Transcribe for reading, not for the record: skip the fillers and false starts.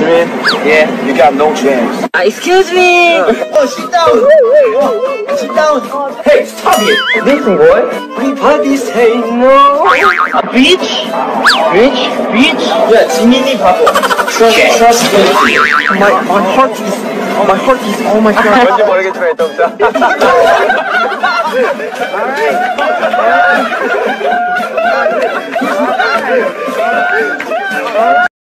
Jimin? Yeah, you got no chance. Excuse me. Oh, sit down. Sit down. Hey, stop it. Listen, boy. Everybody say no. A beach? Beach? Beach? Yeah, Jimin이 바보. Trust me. My heart is. Oh my god. 뭔지 모르겠지만 일단 웃자. Alright.